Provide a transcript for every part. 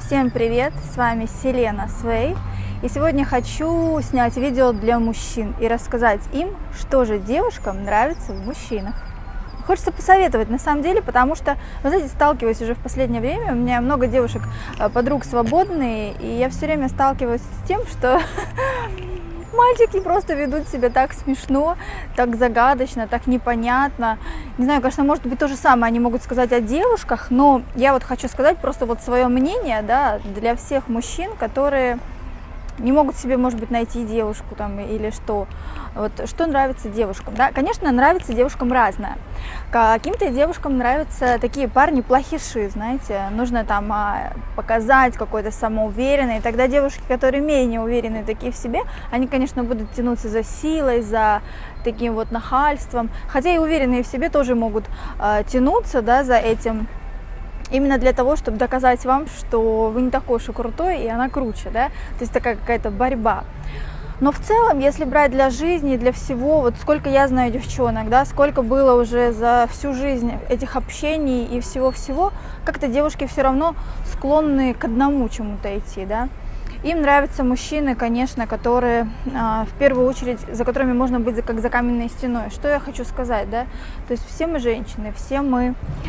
Всем привет! С вами Селена Свей. И сегодня хочу снять видео для мужчин и рассказать им, что же девушкам нравится в мужчинах. Хочется посоветовать на самом деле, потому что, вы знаете, сталкиваюсь уже в последнее время, у меня много девушек, подруг свободные, и я все время сталкиваюсь с тем, что мальчики просто ведут себя так смешно, так загадочно, так непонятно. Не знаю, конечно, может быть, то же самое они могут сказать о девушках, но я вот хочу сказать просто вот свое мнение, да, для всех мужчин, которые не могут себе, может быть, найти девушку там или что. Вот что нравится девушкам, да? Конечно, нравится девушкам разное. Каким-то девушкам нравятся такие парни плохиши, знаете, нужно там показать какой-то самоуверенный, и тогда девушки, которые менее уверенные такие в себе, они, конечно, будут тянуться за силой, за таким вот нахальством, хотя и уверенные в себе тоже могут тянуться, да, за этим. Именно для того, чтобы доказать вам, что вы не такой уж и крутой, и она круче, да? То есть такая какая-то борьба. Но в целом, если брать для жизни, для всего, вот сколько я знаю девчонок, да, сколько было уже за всю жизнь этих общений и всего-всего, как-то девушки все равно склонны к одному чему-то идти, да? Им нравятся мужчины, конечно, которые, в первую очередь, за которыми можно быть как за каменной стеной. Что я хочу сказать, да? То есть все мы женщины, все мы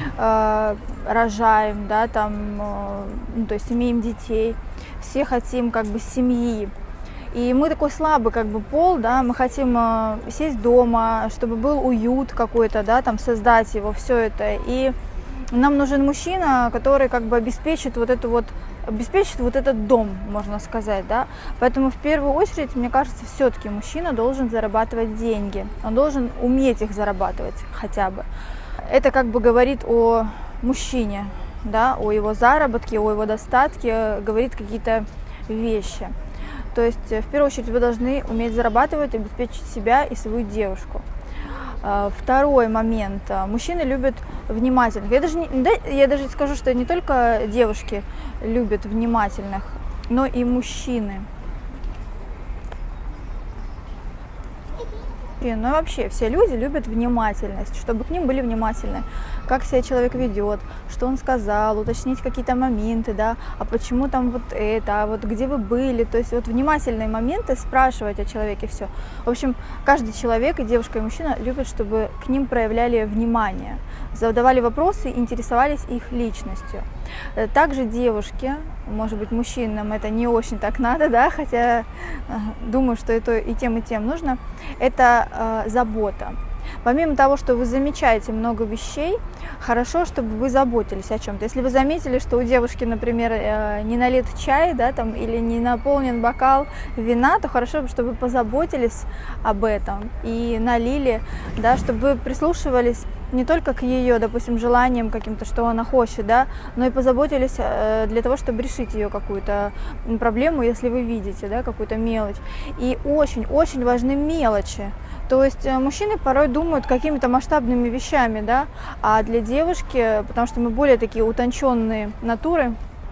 рожаем, да, там, то есть имеем детей, все хотим как бы семьи. И мы такой слабый как бы пол, да, мы хотим сесть дома, чтобы был уют какой-то, да, там создать его, все это. И нам нужен мужчина, который как бы обеспечит вот этот дом, можно сказать, да. Поэтому в первую очередь, мне кажется, все-таки мужчина должен зарабатывать деньги, он должен уметь их зарабатывать хотя бы. Это как бы говорит о мужчине, да, о его заработке, о его достатке, говорит какие-то вещи. То есть в первую очередь вы должны уметь зарабатывать, обеспечить себя и свою девушку. Второй момент. Мужчины любят внимательных. Я даже скажу, что не только девушки любят внимательных, но и мужчины. Но вообще все люди любят внимательность, чтобы к ним были внимательны. Как себя человек ведет, что он сказал, уточнить какие-то моменты, да, а почему там вот это, а вот где вы были, то есть вот внимательные моменты, спрашивать о человеке все. В общем, каждый человек, и девушка, и мужчина, любят, чтобы к ним проявляли внимание, задавали вопросы, интересовались их личностью. Также девушки, может быть, мужчинам это не очень так надо, да, хотя думаю, что это и тем нужно, это забота. Помимо того, что вы замечаете много вещей, хорошо, чтобы вы заботились о чем-то. Если вы заметили, что у девушки, например, не налит чай, да, там, или не наполнен бокал вина, то хорошо, чтобы вы позаботились об этом и налили, да, чтобы вы прислушивались не только к ее, допустим, желаниям каким-то, что она хочет, да, но и позаботились для того, чтобы решить ее какую-то проблему, если вы видите, да, какую-то мелочь. И очень-очень важны мелочи. То есть мужчины порой думают какими-то масштабными вещами, да, а для девушки, потому что мы более такие утонченные натуры,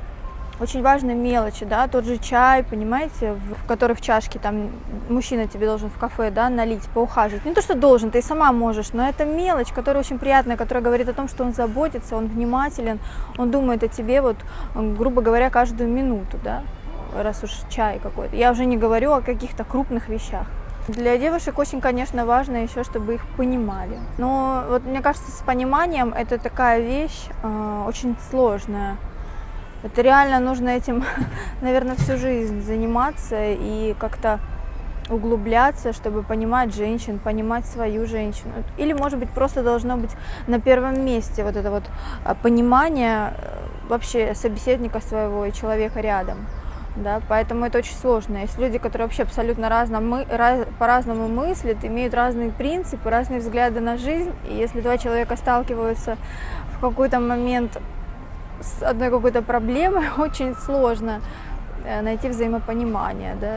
очень важны мелочи, да, тот же чай, понимаете, который в чашке, там, мужчина тебе должен в кафе, да, налить, поухаживать. Не то, что должен, ты и сама можешь, но это мелочь, которая очень приятная, которая говорит о том, что он заботится, он внимателен, он думает о тебе, вот, грубо говоря, каждую минуту, да, раз уж чай какой-то. Я уже не говорю о каких-то крупных вещах. Для девушек очень, конечно, важно еще, чтобы их понимали. Но вот мне кажется, с пониманием это такая вещь очень сложная. Это реально нужно этим, наверное, всю жизнь заниматься и как-то углубляться, чтобы понимать женщин, понимать свою женщину. Или, может быть, просто должно быть на первом месте вот это вот понимание вообще собеседника своего и человека рядом. Да, поэтому это очень сложно. Есть люди, которые вообще абсолютно по-разному мыслят, имеют разные принципы, разные взгляды на жизнь. И если два человека сталкиваются в какой-то момент с одной какой-то проблемой, очень сложно найти взаимопонимание, да,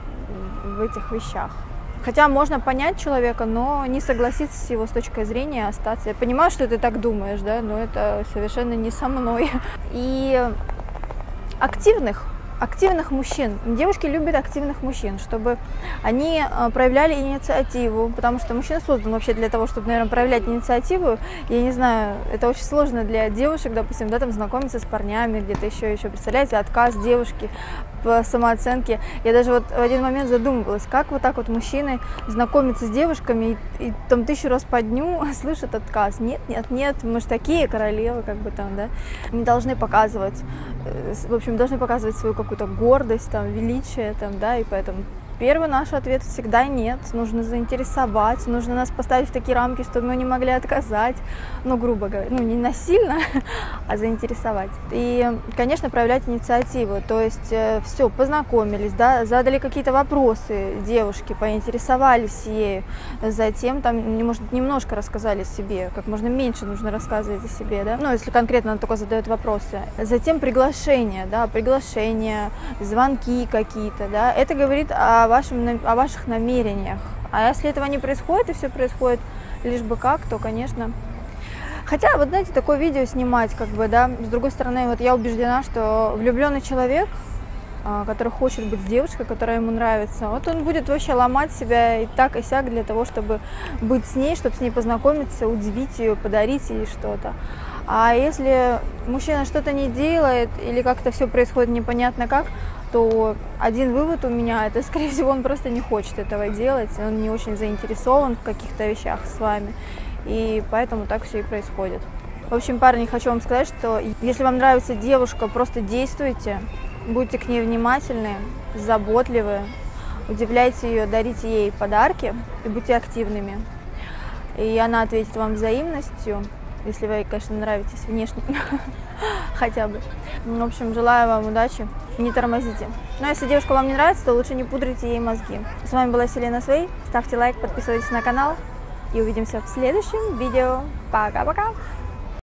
в этих вещах. Хотя можно понять человека, но не согласиться с его с точки зрения, остаться. Я понимаю, что ты так думаешь, да, но это совершенно не со мной. И активных активных мужчин. Девушки любят активных мужчин, чтобы они проявляли инициативу, потому что мужчина создан вообще для того, чтобы, наверное, проявлять инициативу. Я не знаю, это очень сложно для девушек, допустим, да, там знакомиться с парнями, где-то еще, представляете, отказ девушки по самооценке. Я даже вот в один момент задумывалась, как вот так вот мужчины знакомятся с девушками и там 1000 раз по дню слышат отказ. Нет, мы же такие королевы, как бы там, да, не должны показывать, в общем, должны показывать свою какую-то гордость, там, величие, там, да, и поэтому первый наш ответ всегда нет, нужно заинтересовать, нужно нас поставить в такие рамки, чтобы мы не могли отказать, ну, грубо говоря, ну, не насильно, а заинтересовать. И, конечно, проявлять инициативу, то есть все, познакомились, да, задали какие-то вопросы девушке, поинтересовались ею, затем там, может, немножко рассказали себе, как можно меньше нужно рассказывать о себе, да, ну, если конкретно она только задает вопросы. Затем приглашение, да, звонки какие-то, да, это говорит о ваших намерениях. А если этого не происходит, и все происходит лишь бы как, то, конечно... Хотя, вот знаете, такое видео снимать, как бы, да, с другой стороны, вот я убеждена, что влюбленный человек, который хочет быть с девушкой, которая ему нравится, вот он будет вообще ломать себя и так, и сяк для того, чтобы быть с ней, чтобы с ней познакомиться, удивить ее, подарить ей что-то. А если мужчина что-то не делает или как-то все происходит непонятно как, то один вывод у меня, это, скорее всего, он просто не хочет этого делать, он не очень заинтересован в каких-то вещах с вами, и поэтому так все и происходит. В общем, парни, хочу вам сказать, что если вам нравится девушка, просто действуйте, будьте к ней внимательны, заботливы, удивляйте ее, дарите ей подарки и будьте активными. И она ответит вам взаимностью, если вы, конечно, нравитесь внешне, хотя бы. В общем, желаю вам удачи, не тормозите. Но если девушка вам не нравится, то лучше не пудрите ей мозги. С вами была Селена Свей, ставьте лайк, подписывайтесь на канал и увидимся в следующем видео. Пока-пока!